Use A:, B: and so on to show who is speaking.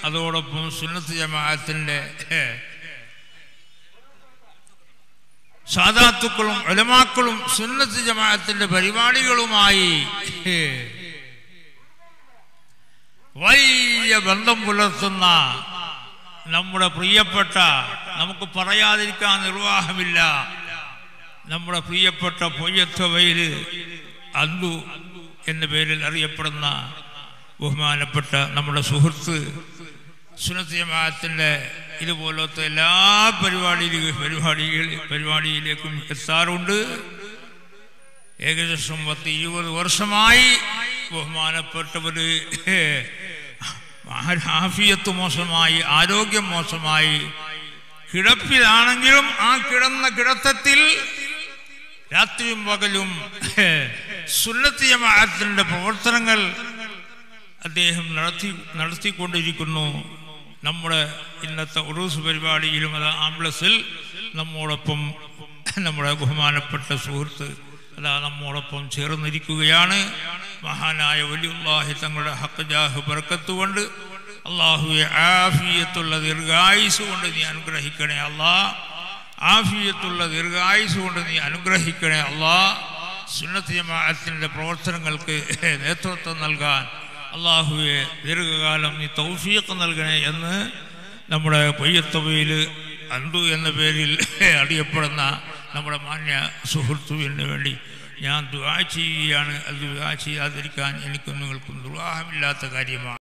A: അതോടൊപ്പം സുന്നത്ത് ജമാഅത്തിന്റെ സാദാത്തുക്കളും ഉലമാക്കളും സുന്നത്ത് ജമാഅത്തിന്റെ പരിപാടികളുമായി വലിയ ബന്ധം പുലർത്തുന്ന നമ്മുടെ പ്രിയപ്പെട്ട, നമുക്ക് പറയാതിരിക്കാൻ നിർവാഹമില്ല, നമ്മുടെ പ്രിയപ്പെട്ട പൊയ്യത്തവയില് അന്തു എന്ന പേരിൽ അറിയപ്പെടുന്ന ബഹുമാനപ്പെട്ട നമ്മുടെ സുഹൃത്ത് സുന്നത്ത് ജമാഅത്തിന്റെ ഇതുപോലത്തെ എല്ലാ പരിപാടിയിലേക്കും എത്താറുണ്ട്. ഏകദേശം 10-20 വർഷമായി ബഹുമാനപ്പെട്ടവര് ആഫിയത്ത് മോശമായി, ആരോഗ്യം മോശമായി കിടപ്പിലാണെങ്കിലും ആ കിടന്ന കിടത്തത്തിൽ രാത്രിയും പകലും സുന്നത്ത് ജമാഅത്തിന്റെ പ്രവർത്തനങ്ങൾ അദ്ദേഹം നടത്തിക്കൊണ്ടിരിക്കുന്നു. നമ്മുടെ ഇന്നത്തെ ഉറൂസ് പരിപാടിയിലും അത് ആംബുലൻസിൽ നമ്മോടൊപ്പം നമ്മുടെ ബഹുമാനപ്പെട്ട സുഹൃത്ത് അതാ നമ്മോടൊപ്പം ചേർന്നിരിക്കുകയാണ്. മഹാനായ വലിയുള്ളാഹി തങ്ങളുടെ ഹഖ് ജാഹ് ബർക്കത്ത് കൊണ്ട് അല്ലാഹുവേ ആഫിയത്തുള്ള ദീർഘായുസ് കൊണ്ട് നീ അനുഗ്രഹിക്കണേ അല്ലാഹ്. ആഫിയത്തുള്ള ദീർഘായുസ് കൊണ്ട് നീ അനുഗ്രഹിക്കണേ അല്ലാഹ്. സുന്നത്ത് ജമാഅത്തിന്റെ പ്രവർത്തനങ്ങൾക്ക് നേതൃത്വം നൽകാൻ അല്ലാഹുവേ ദീർഘകാലം നീ തൗഫീഖ് നൽകണേ എന്ന് നമ്മുടെ പൊയ്യത്തവയിൽ അന്തു എന്ന പേരിൽ അറിയപ്പെടുന്ന നമ്മുടെ മാന്യ സുഹൃത്തുവിന് വേണ്ടി ഞാൻ ദുആ ചെയ്യുകയാണ്. അത് ദുആ ചെയ്യാതിരിക്കാൻ എനിക്കും നിങ്ങൾക്കും നിർവാഹമില്ലാത്ത കാര്യമാണ്.